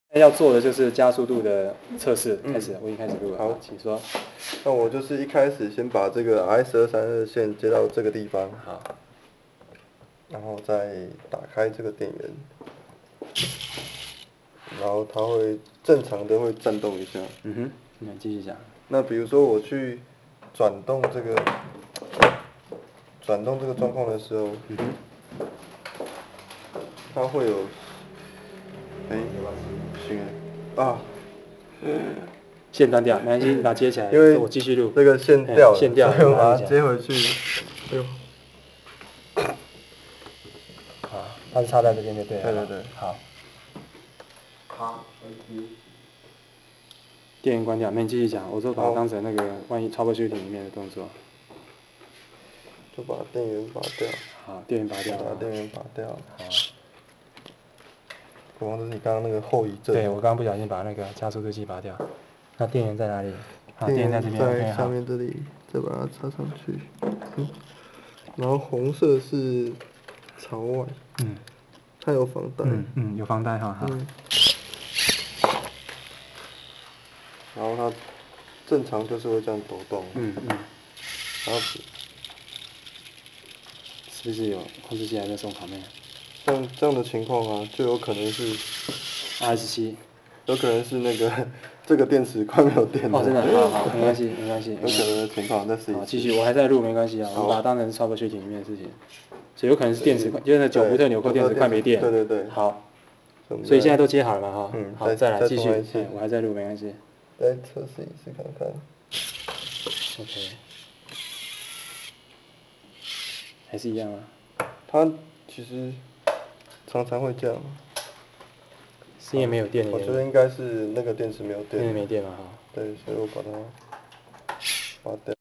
要做的就是加速度的测试，开始，我已经开始录了。好，请说。 那我就是一开始先把这个 RS232线接到这个地方， 好， 然后再打开这个电源，然后它会正常的会震动一下。 嗯哼，那继续讲。 那比如说我去转动这个状况的时候，它会有，行啊， 线断掉，没关系，你把它接起来， 因为我继续录。 这个线掉了， 线掉了， 所以我把它接回去。哎呦， 好，它是插在这边就对了。 对对对， 好。电源关掉，那你继续讲，我说把它当成那个万一 troubleshooting 里面的动作。 就把电源拔掉。 好，电源拔掉。 把电源拔掉。 好。 我忘了你刚刚那个后遗症。 对，我刚刚不小心把那个加速度器拔掉。那电源在哪里？好， 电源在这边。 在下面这里，再把它插上去。然后红色是朝外。它有防带。 有防带哈。 然后它正常就是会这样抖动。然后是不是有控制器还在送卡面？ 像这样的情况啊，就有可能是 RS7， 有可能是那个这个电池快没有电了。 哦，真的，好，没关系，没关系。 有可能的情况，再试一次。 好，继续，我还在录，没关系啊，我们把它当成 troubleshooting 里面的事情。所以有可能是电池，就是那9伏特纽扣电池快没电。 对对对。 好，所以现在都接好了嘛哈？好，再来继续。我还在录，没关系。 再测试一次看看。 OK。还是一样啊。 它其实常常会这样。 是因为没有电的原因。 我觉得应该是那个电池没有电。 电池没电嘛哈。 对，所以我把它拔掉。